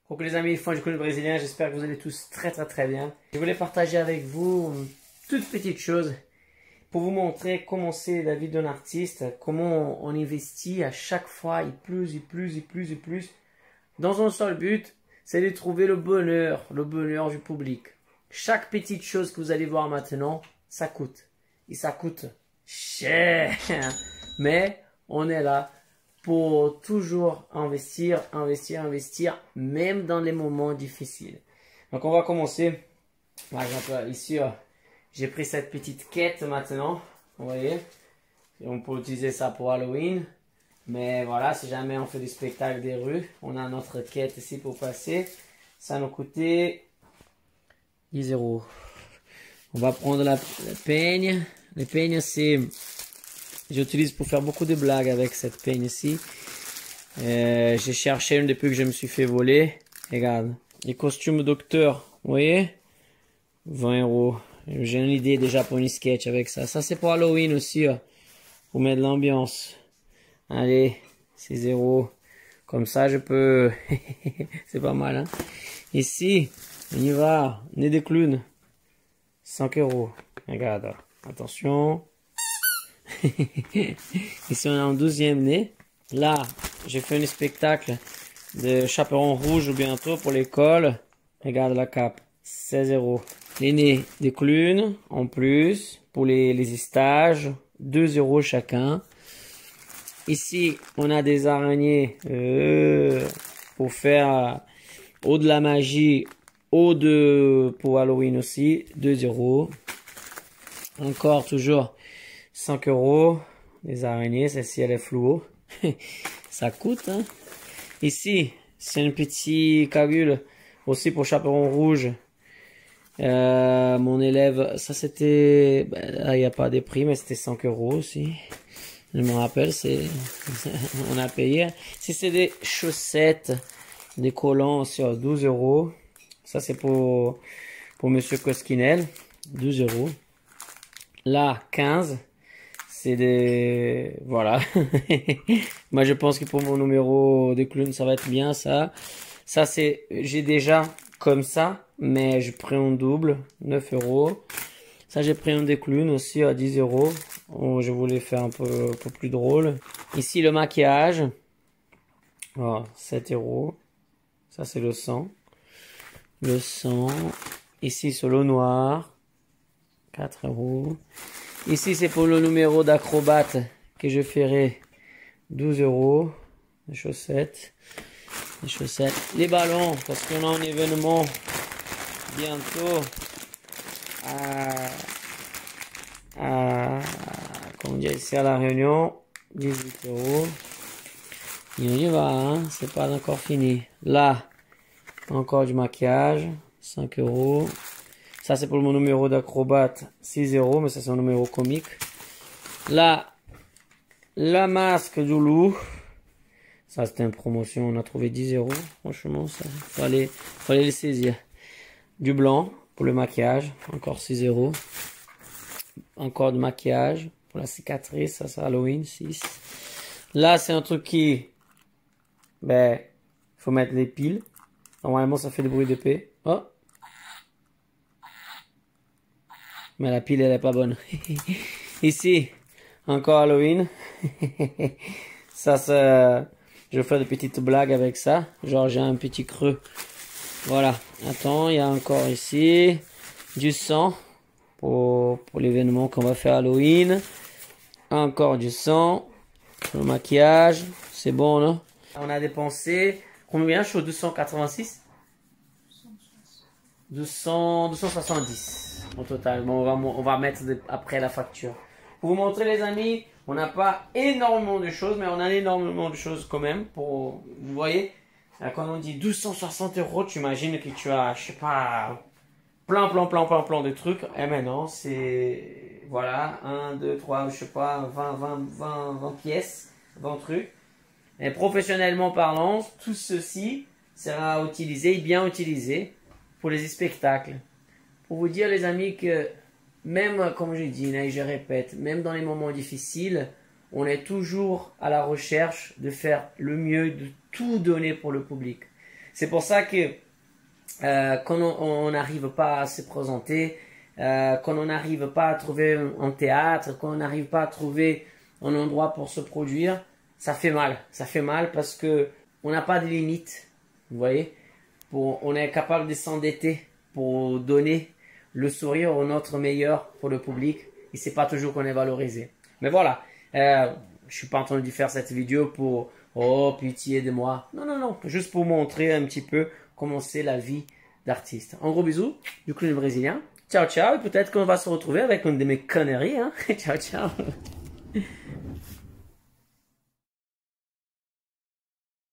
Donc les amis, fans du clown brésilien, j'espère que vous allez tous très bien. Je voulais partager avec vous une toute petite chose pour vous montrer comment c'est la vie d'un artiste, comment on investit à chaque fois et plus. Dans un seul but, c'est de trouver le bonheur du public. Chaque petite chose que vous allez voir maintenant, ça coûte. Et ça coûte cher. Mais on est là pour toujours investir, même dans les moments difficiles. Donc on va commencer. Par exemple, ici, j'ai pris cette petite quête maintenant. Vous voyez, on peut utiliser ça pour Halloween. Mais voilà, si jamais on fait du spectacle des rues, on a notre quête ici pour passer. Ça nous coûtait 10 €. On va prendre la peigne. Les peignes, c'est... J'utilise pour faire beaucoup de blagues avec cette peigne ici. J'ai cherché une depuis que je me suis fait voler. Regarde, les costumes docteur, vous voyez, 20 €. J'ai une idée déjà pour une sketch avec ça. Ça c'est pour Halloween aussi, pour mettre de l'ambiance. Allez, 6 €. Comme ça je peux... C'est pas mal, hein. Ici, on y va, nez de clown. 5 €. Regarde, attention. Ici on est en 12e nez. Là j'ai fait un spectacle de chaperon rouge bientôt pour l'école. Regarde la cape, 16 €. Les nez de clown en plus pour les stages, 2 € chacun. Ici on a des araignées pour faire ou de la magie ou pour Halloween aussi, 2 €. Encore toujours 5 €, les araignées, celle-ci elle est fluo. Ça coûte, hein. Ici, c'est une petite cagule aussi pour chaperon rouge. Mon élève, ça c'était, il n'y a pas de prix, mais c'était 5 € aussi. Je me rappelle, on a payé. Si c'est des chaussettes, des collants sur 12 €. Ça c'est pour Monsieur Koskinel, 12 €. Là, 15 €. C'est des... Voilà. Moi, je pense que pour mon numéro de clown, ça va être bien, ça. Ça, c'est... J'ai déjà comme ça, mais je prends un double, 9 €. Ça, j'ai pris un des clowns aussi à 10 €. Oh, je voulais faire un peu plus drôle. Ici, le maquillage. Oh, 7 €. Ça, c'est le sang. Le sang. Ici, sur le noir. 4 €. Ici, c'est pour le numéro d'acrobate que je ferai, 12 €. Les chaussettes. Les ballons, parce qu'on a un événement bientôt comment dire, ici à La Réunion, 18 €. Et on y va, hein, c'est pas encore fini. Là, encore du maquillage, 5 €. Ça, c'est pour mon numéro d'acrobate, 6 €, mais ça, c'est un numéro comique. Là, la masque du loup. Ça, c'était une promotion. On a trouvé 10 €. Franchement, ça, fallait le saisir. Du blanc pour le maquillage. Encore 6 €. Encore du maquillage pour la cicatrice. Ça, c'est Halloween, 6. Là, c'est un truc qui... faut mettre les piles. Normalement, ça fait des bruits d'épée. Oh! Mais la pile, elle est pas bonne. Ici, encore Halloween. Ça, je vais faire des petites blagues avec ça. Genre, j'ai un petit creux. Voilà. Attends, il y a encore ici du sang pour l'événement qu'on va faire Halloween. Encore du sang. Le maquillage. C'est bon, non? On a dépensé combien? Je suis au 286? 270 au total. Bon, on va mettre après la facture. Pour vous montrer, les amis, on n'a pas énormément de choses, mais on a énormément de choses quand même. Vous voyez, quand on dit 260 €, tu imagines que tu as, je sais pas, plein de trucs. Eh mais non, c'est, voilà, 1, 2, 3, je sais pas, 20 pièces, 20 trucs. Et professionnellement parlant, tout ceci sera utilisé, bien utilisé pour les spectacles. Pour vous dire, les amis, que même, comme je dis, et je répète, même dans les moments difficiles, on est toujours à la recherche de faire le mieux, de tout donner pour le public. C'est pour ça que quand on n'arrive pas à se présenter, quand on n'arrive pas à trouver un théâtre, quand on n'arrive pas à trouver un endroit pour se produire, ça fait mal. Ça fait mal parce que on n'a pas de limite, vous voyez. On est capable de s'endetter pour donner le sourire au notre meilleur pour le public. Et c'est pas toujours qu'on est valorisé. Mais voilà, je suis pas en train de faire cette vidéo pour oh pitié de moi. Non, non, non, juste pour montrer un petit peu comment c'est la vie d'artiste. Un gros bisou du clown brésilien. Ciao, ciao. Et peut-être qu'on va se retrouver avec une de mes conneries. Hein. Ciao, ciao.